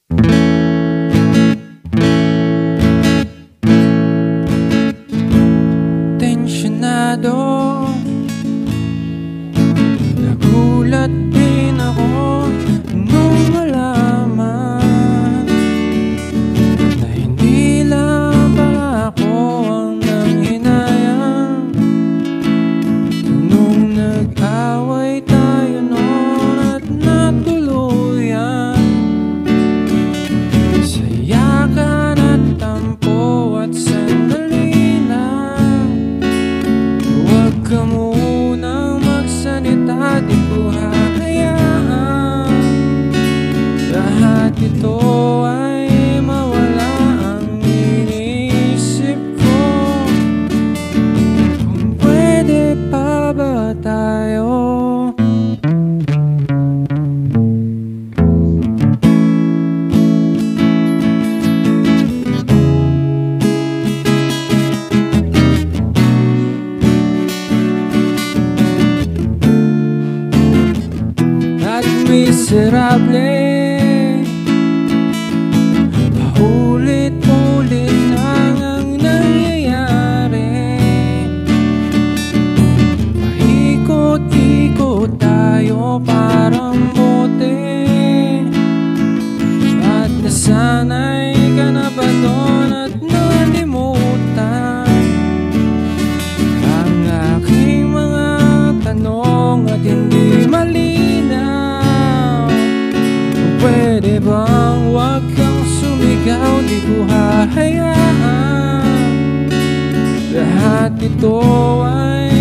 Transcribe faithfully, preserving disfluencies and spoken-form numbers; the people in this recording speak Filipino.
Tensyonado, nagulat din ako nung malaman na hindi lang pala ako ang nanghinayang nung nag-away tayo noon at natuluyan sa yakan at tampo at sandali lang. Huwag ka munang magsalita, di ko hahayaan lahat ito ay mawala ang iniisip ko. Kung pwede pa ba tayo? At miserable, paulit-ulit lang ang nangyayari. Paikot-ikot tayo parang bote, at nasanay ka na ba doon at nalimutan ang aking mga tanong at hindi malinaw? Pwede bang wag kang sumigaw, di ko hahayaan lahat ito ay